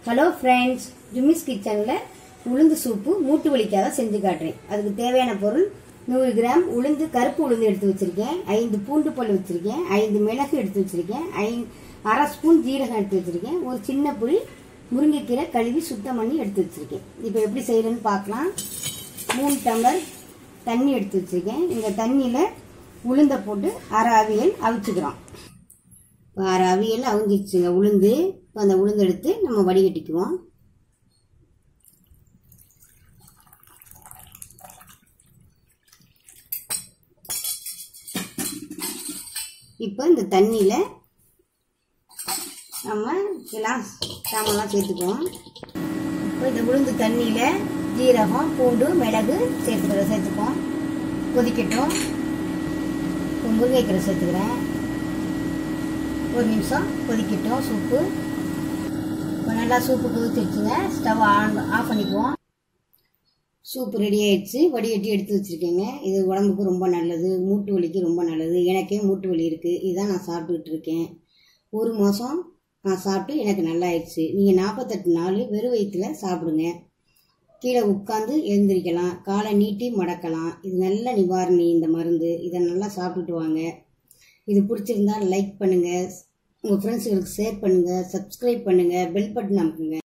Hello friends, ஜுமிஸ் கிச்சனில் உளுந்து soup மூட்டு வலிக்காக செஞ்சு காட்டுறேன். அதுக்கு தேவையான பொருள் 100 கிராம் உளுந்து, கருப்பு உளுந்து எடுத்து வச்சுருக்கேன். 5 பூண்டு பல் வச்சுருக்கேன். 5 மிளகு எடுத்து வச்சுருக்கேன். 1/2 ஸ்பூன் ஜீரகம் எடுத்து வச்சுருக்கேன். ஒரு சின்ன புளி, முருங்கைக்கீரை கழுவி சுத்தம் பண்ணி எடுத்து வச்சுருக்கேன். இப்போ எப்படி செய்யறேன்னு பார்க்கலாம். 3 டம்ளர் தண்ணி எடுத்து வச்சுருக்கேன். இந்த தண்ணியில் உளுந்தை போட்டு அரை அவியல் அவிச்சுக்கிறோம். அரை அவியல் அவிஞ்சிச்சுங்க உளுந்து. அந்த உளுந்து எடுத்து நம்ம வடிகட்டிக்குவோம். இப்போ இந்த தண்ணியில் நம்ம கிளாஸ் சாமான்லாம் சேர்த்துக்குவோம். இப்போ இந்த உளுந்து தண்ணியில் ஜீரகம், பூண்டு, மிளகு சேர்த்துக்குவோம். கொதிக்கட்டும். முருங்கைக்கீரை சேர்த்துக்கிறேன். ஒரு நிமிஷம் கொதிக்கட்டும் சூப்பு. இப்போ நல்லா சூப்பு கொதிச்சு வச்சுங்க. ஸ்டவ் ஆஃப் பண்ணிக்குவோம். சூப்பு ரெடி ஆயிடுச்சு. வடிகட்டி எடுத்து வச்சுருக்கேங்க. இது உடம்புக்கு ரொம்ப நல்லது, மூட்டு வலிக்கு ரொம்ப நல்லது. எனக்கே மூட்டு வலி இருக்குது. இதுதான் நான் சாப்பிட்டுக்கிட்டு இருக்கேன். 1 மாதம் நான் சாப்பிட்டு எனக்கு நல்லா ஆயிடுச்சு. நீங்கள் 48 நாள் வெறும் வயிற்றில் சாப்பிடுங்க. கீழே உட்காந்து எழுந்திரிக்கலாம், காலை நீட்டி மடக்கலாம். இது நல்ல நிவாரணி இந்த மருந்து. இதை நல்லா சாப்பிட்டுட்டு வாங்க. இது பிடிச்சிருந்தா லைக் பண்ணுங்கள், உங்கள் ஃப்ரெண்ட்ஸுகளுக்கு ஷேர் பண்ணுங்கள், சப்ஸ்கிரைப் பண்ணுங்கள், பெல் பட்டன் அமுக்குங்க.